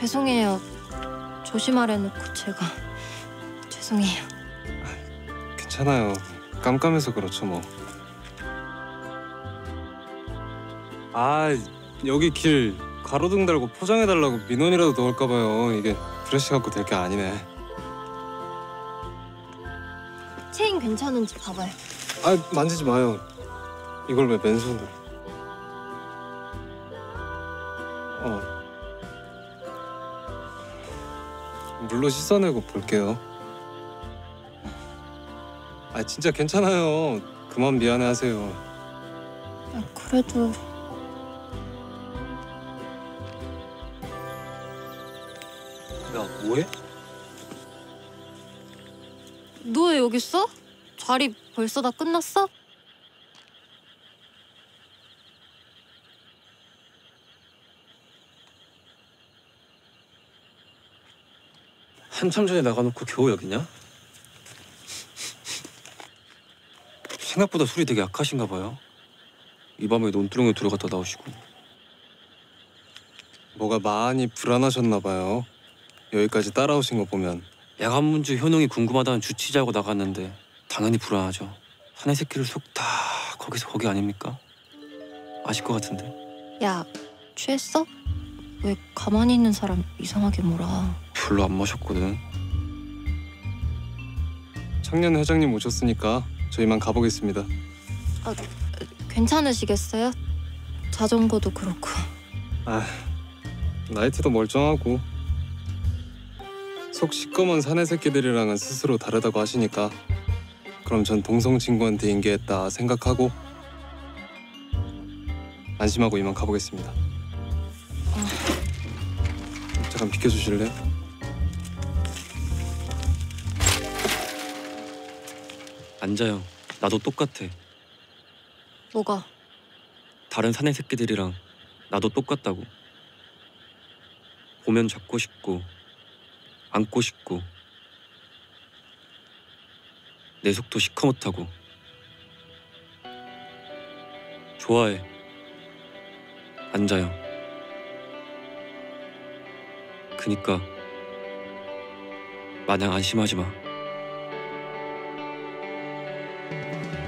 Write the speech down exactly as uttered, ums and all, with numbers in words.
죄송해요. 조심하래놓고 제가 죄송해요. 괜찮아요. 깜깜해서 그렇죠 뭐. 아 여기 길 가로등 달고 포장해달라고 민원이라도 넣을까 봐요. 이게 드레시 갖고 될 게 아니네. 체인 괜찮은지 봐봐요. 아 만지지 마요. 이걸 왜 맨손으로? 어. 물로 씻어내고 볼게요. 아 진짜 괜찮아요. 그만 미안해하세요. 아, 그래도 야 뭐해? 너 왜 여기 있어? 자리 벌써 다 끝났어? 한참 전에 나가놓고 겨우 여기냐? 생각보다 술이 되게 약하신가 봐요. 이 밤에 논두렁에 들어갔다 나오시고. 뭐가 많이 불안하셨나 봐요. 여기까지 따라오신 거 보면. 야간문주 효능이 궁금하다는 주치자고 나갔는데 당연히 불안하죠. 사내 새끼를 속 다 거기서 거기 아닙니까? 아실 것 같은데. 야, 취했어? 왜 가만히 있는 사람 이상하게 몰아. 별로 안 마셨거든. 청년 회장님 오셨으니까 저희만 가보겠습니다. 아, 괜찮으시겠어요? 자전거도 그렇고. 아, 나이트도 멀쩡하고 속 시꺼먼 사내 새끼들이랑은 스스로 다르다고 하시니까 그럼 전 동성 친구한테 인계했다 생각하고 안심하고 이만 가보겠습니다. 아... 잠깐 비켜주실래요? 앉아요. 나도 똑같아. 뭐가? 다른 사내 새끼들이랑 나도 똑같다고. 보면 잡고 싶고 안고 싶고 내 속도 시커멓다고. 좋아해. 앉아요. 그니까 마냥 안심하지 마.